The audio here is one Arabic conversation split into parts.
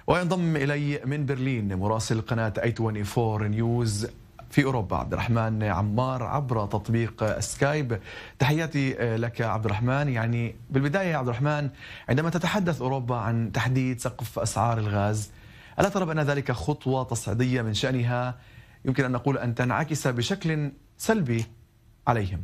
وينضم إلي من برلين مراسل قناة A24 نيوز في أوروبا عبد الرحمن عمار عبر تطبيق سكايب. تحياتي لك عبد الرحمن. يعني بالبداية يا عبد الرحمن، عندما تتحدث أوروبا عن تحديد سقف أسعار الغاز، ألا ترى بأن ذلك خطوة تصعيدية من شأنها يمكن أن نقول أن تنعكس بشكل سلبي عليهم؟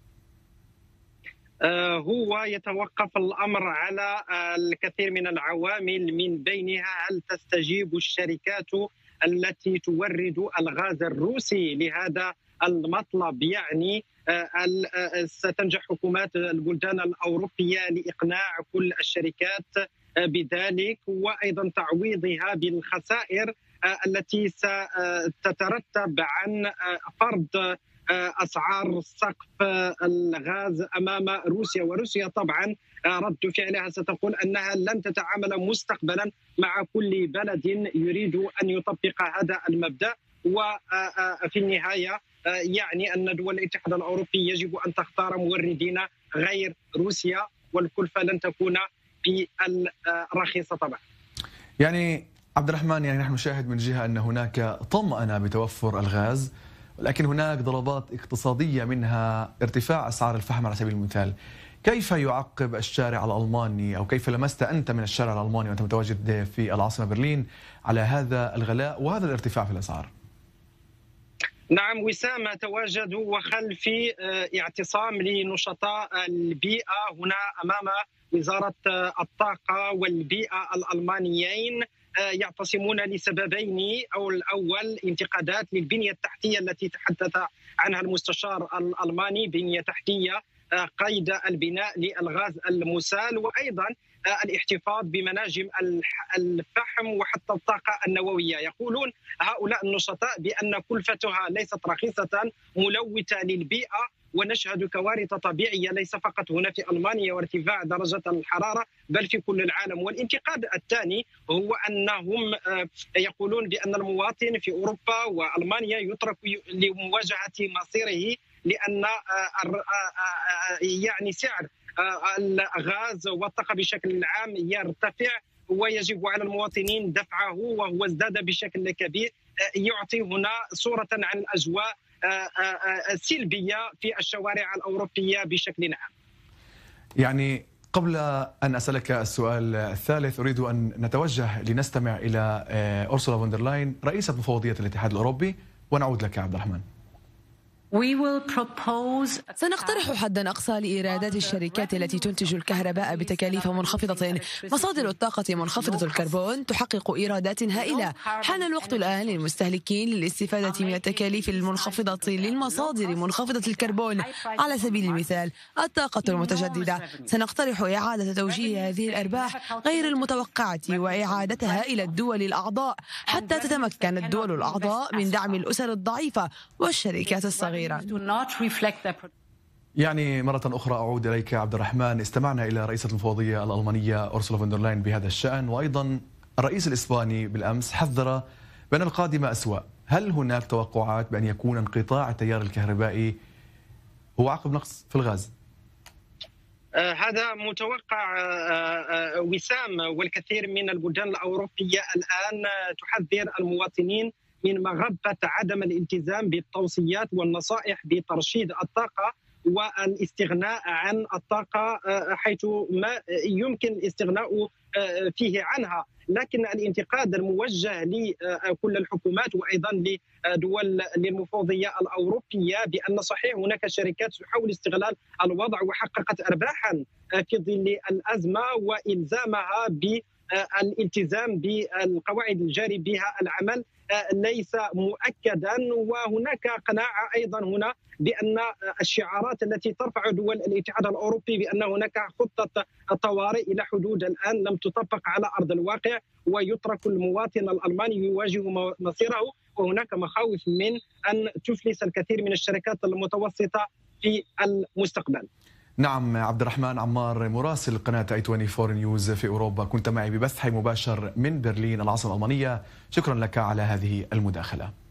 هو يتوقف الأمر على الكثير من العوامل، من بينها هل تستجيب الشركات التي تورد الغاز الروسي لهذا المطلب. يعني ستنجح حكومات البلدان الأوروبية لإقناع كل الشركات بذلك، وأيضا تعويضها بالخسائر التي ستترتب عن فرض أسعار سقف الغاز أمام روسيا. وروسيا طبعا رد فعلها ستقول أنها لن تتعامل مستقبلا مع كل بلد يريد أن يطبق هذا المبدأ. وفي النهاية يعني أن دول الاتحاد الأوروبي يجب أن تختار موردين غير روسيا، والكلفة لن تكون بالرخيصة طبعا. يعني عبد الرحمن، يعني نحن نشاهد من جهة أن هناك طمأنة بتوفر الغاز، ولكن هناك ضربات اقتصادية، منها ارتفاع أسعار الفحم على سبيل المثال. كيف يعقب الشارع الألماني، أو كيف لمست أنت من الشارع الألماني وأنت متواجد في العاصمة برلين على هذا الغلاء وهذا الارتفاع في الأسعار؟ نعم وسام، تواجد وخلفي اعتصام لنشطاء البيئة هنا أمام وزارة الطاقة والبيئة الألمانيين. يعتصمون لسببين، أو الأول انتقادات للبنية التحتية التي تحدث عنها المستشار الألماني، بنية تحتية قيد البناء للغاز المسال، وأيضا الاحتفاظ بمناجم الفحم وحتى الطاقة النووية. يقولون هؤلاء النشطاء بأن كلفتها ليست رخيصة، ملوثة للبيئة، ونشهد كوارث طبيعية ليس فقط هنا في ألمانيا وارتفاع درجة الحرارة بل في كل العالم. والانتقاد الثاني هو أنهم يقولون بأن المواطن في أوروبا وألمانيا يترك لمواجهة مصيره، لأن يعني سعر الغاز والطاقة بشكل عام يرتفع، ويجب على المواطنين دفعه، وهو ازداد بشكل كبير. يعطي هنا صورة عن الأجواء سلبية في الشوارع الأوروبية بشكل عام. يعني قبل أن أسألك السؤال الثالث، أريد أن نتوجه لنستمع إلى أورسولا فون دير لاين رئيسة مفوضية الاتحاد الأوروبي، ونعود لك عبد الرحمن. سنقترح حدا أقصى لإيرادات الشركات التي تنتج الكهرباء بتكاليف منخفضة. مصادر الطاقة منخفضة الكربون تحقق إيرادات هائلة. حان الوقت الآن للمستهلكين للاستفادة من التكاليف المنخفضة للمصادر منخفضة الكربون. على سبيل المثال الطاقة المتجددة. سنقترح إعادة توجيه هذه الأرباح غير المتوقعة وإعادتها إلى الدول الأعضاء، حتى تتمكن الدول الأعضاء من دعم الأسر الضعيفة والشركات الصغيرة. يعني مرة أخرى أعود إليك عبد الرحمن. استمعنا إلى رئيسة المفوضية الألمانية أورسولا فون دير لاين بهذا الشأن، وأيضا الرئيس الإسباني بالأمس حذر بأن القادم أسوأ. هل هناك توقعات بأن يكون انقطاع التيار الكهربائي هو عقب نقص في الغاز؟ هذا متوقع وسام، والكثير من البلدان الأوروبية الآن تحذر المواطنين من مغبة عدم الالتزام بالتوصيات والنصائح بترشيد الطاقة والاستغناء عن الطاقة حيث ما يمكن الاستغناء فيه عنها. لكن الانتقاد الموجه لكل الحكومات وأيضا لدول للمفوضية الأوروبية بأن صحيح هناك شركات تحاول استغلال الوضع وحققت أرباحا في ظل الأزمة، وإلزامها بالالتزام بالقواعد الجاري بها العمل ليس مؤكدا. وهناك قناعة أيضا هنا بأن الشعارات التي ترفع دول الاتحاد الأوروبي بأن هناك خطة طوارئ إلى حدود الآن لم تطبق على أرض الواقع، ويترك المواطن الألماني يواجه مصيره، وهناك مخاوف من أن تفلس الكثير من الشركات المتوسطة في المستقبل. نعم، عبد الرحمن عمار مراسل قناة A24 نيوز في أوروبا، كنت معي ببث حي مباشر من برلين العاصمة الألمانية. شكرا لك على هذه المداخلة.